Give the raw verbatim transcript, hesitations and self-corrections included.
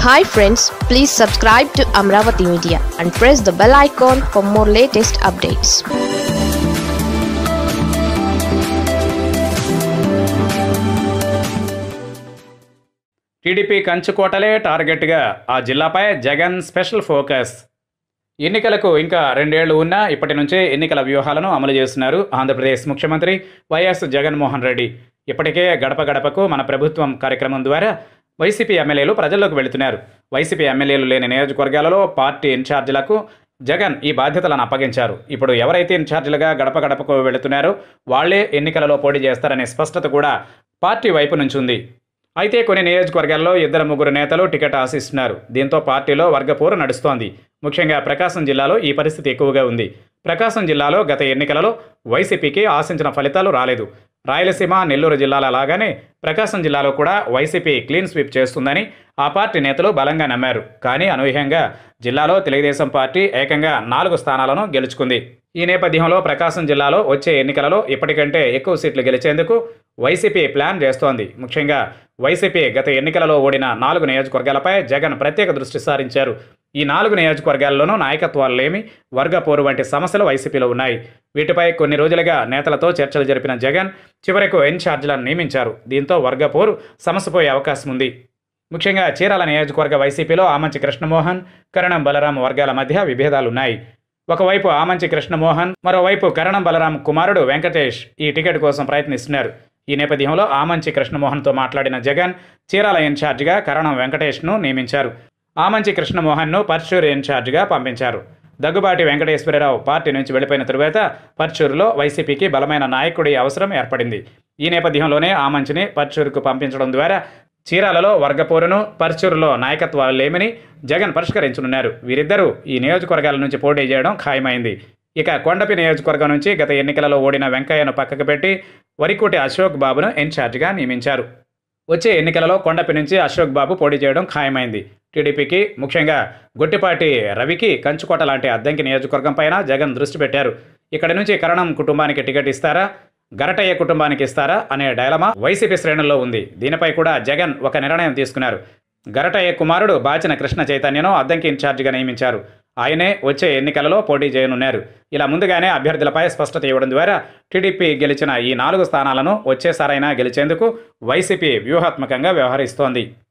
Hi friends, please subscribe to Amaravathi Media and press the bell icon for more latest updates. TDP కంచుకోటలే టార్గెట్గా ఆ జిల్లాపై Jagan special focus. ఎన్నికలకు ఇంకా రెండేళ్లు ఉన్నా ఇప్పటి నుంచే ఎన్నికల వ్యూహాలను అమలు చేస్తున్నారు ఆంధ్రప్రదేశ్ ముఖ్యమంత్రి వైఎస్ జగన్మోహన్ రెడ్డి. ఇప్పటికే గడప గడపకు మన ప్రభుత్వం కార్యక్రమం ద్వారా వైసీపీ ఎమ్మెల్యేలు ప్రజల్లోకి వెళుతున్నారు. వైసీపీ ఎమ్మెల్యేలు లేని నియోజకవర్గాలలో పార్టీ ఇన్ఛార్జీలకు జగన్ ఈ బాధ్యతలను అప్పగించారు. ఇప్పుడు ఎవరైతే ఇన్ఛార్జీలుగా గడప గడపకు వెళుతున్నారో వాళ్లే ఎన్నికలలో పోటీ చేస్తారనే స్పష్టత కూడా పార్టీ వైపు నుంచి ఉంది. అయితే కొన్ని నియోజకవర్గాల్లో ఇద్దరు ముగ్గురు నేతలు టికెట్ ఆశిస్తున్నారు. దీంతో పార్టీలో వర్గపోరు నడుస్తోంది. ముఖ్యంగా ప్రకాశం జిల్లాలో ఈ పరిస్థితి ఎక్కువగా ఉంది. ప్రకాశం జిల్లాలో గత ఎన్నికలలో వైసీపీకి ఆశించిన ఫలితాలు రాలేదు. రాయలసీమ, నెల్లూరు జిల్లాల లాగానే ప్రకాశం జిల్లాలో కూడా వైసీపీ క్లీన్ స్వీప్ చేస్తుందని ఆ పార్టీ నేతలు బలంగా నమ్మారు. కానీ అనూహ్యంగా జిల్లాలో తెలుగుదేశం పార్టీ ఏకంగా నాలుగు స్థానాలను గెలుచుకుంది. ఈ నేపథ్యంలో ప్రకాశం జిల్లాలో వచ్చే ఎన్నికలలో ఇప్పటికంటే ఎక్కువ సీట్లు గెలిచేందుకు వైసీపీ ప్లాన్ చేస్తోంది. ముఖ్యంగా వైసీపీ గత ఎన్నికలలో ఓడిన నాలుగు నియోజకవర్గాలపై జగన్ ప్రత్యేక దృష్టి సారించారు. ఈ నాలుగు నియోజకవర్గాల్లోనూ నాయకత్వాలు లేమి, వర్గపోరు వంటి సమస్యలు వైసీపీలో ఉన్నాయి. వీటిపై కొన్ని రోజులుగా నేతలతో చర్చలు జరిపిన జగన్ చివరకు ఇన్ఛార్జీలను నియమించారు. దీంతో వర్గపోరు సమస్యపోయే అవకాశం ఉంది. ముఖ్యంగా చీరాల నియోజకవర్గ వైసీపీలో ఆమంచి కృష్ణమోహన్, కరణం బలరాం వర్గాల మధ్య విభేదాలున్నాయి. ఒకవైపు ఆమంచి కృష్ణమోహన్, మరోవైపు కరణం బలరాం కుమారుడు వెంకటేష్ ఈ టికెట్ కోసం ప్రయత్నిస్తున్నారు. ఈ నేపథ్యంలో ఆమంచి కృష్ణమోహన్తో మాట్లాడిన జగన్ చీరాల ఇన్ఛార్జిగా కరణం వెంకటేష్ను నియమించారు. ఆమంచి కృష్ణమోహన్ను పర్చూరు ఇన్ఛార్జిగా పంపించారు. దగ్గుబాటి వెంకటేశ్వరరావు పార్టీ నుంచి వెళ్లిపోయిన తరువాత పర్చూరులో వైసీపీకి బలమైన నాయకుడి అవసరం ఏర్పడింది. ఈ నేపథ్యంలోనే ఆమంచిని పర్చూరుకు పంపించడం ద్వారా చీరాలలో వర్గపోరును, పర్చూరులో నాయకత్వాలు లేమని జగన్ పరిష్కరించనున్నారు. వీరిద్దరూ ఈ నియోజకవర్గాల నుంచి పోటీ చేయడం ఖాయమైంది. ఇక కొండపి నియోజకవర్గం నుంచి గత ఎన్నికలలో ఓడిన వెంకయ్యను పక్కకు పెట్టి వరికోటి అశోక్ బాబును ఇన్ఛార్జిగా నియమించారు. వచ్చే ఎన్నికలలో కొండపి నుంచి అశోక్ బాబు పోటీ చేయడం ఖాయమైంది. టీడీపీకి, ముఖ్యంగా గొట్టిపాటి రవికి కంచుకోట లాంటి అద్దంకి నియోజకవర్గం పైన జగన్ దృష్టి పెట్టారు. ఇక్కడి నుంచి కరణం కుటుంబానికి టికెట్ ఇస్తారా, గరటయ్య కుటుంబానికి ఇస్తారా అనే డైలమా వైసీపీ శ్రేణుల్లో ఉంది. దీనిపై కూడా జగన్ ఒక నిర్ణయం తీసుకున్నారు. గరటయ్య కుమారుడు బాచిన కృష్ణ చైతన్యను అద్దంకి ఇన్ఛార్జిగా నియమించారు. ఆయనే వచ్చే ఎన్నికలలో పోటీ చేయనున్నారు. ఇలా ముందుగానే అభ్యర్థులపై స్పష్టత ఇవ్వడం ద్వారా టీడీపీ గెలిచిన ఈ నాలుగు స్థానాలను వచ్చేసారైనా గెలిచేందుకు వైసీపీ వ్యూహాత్మకంగా వ్యవహరిస్తోంది.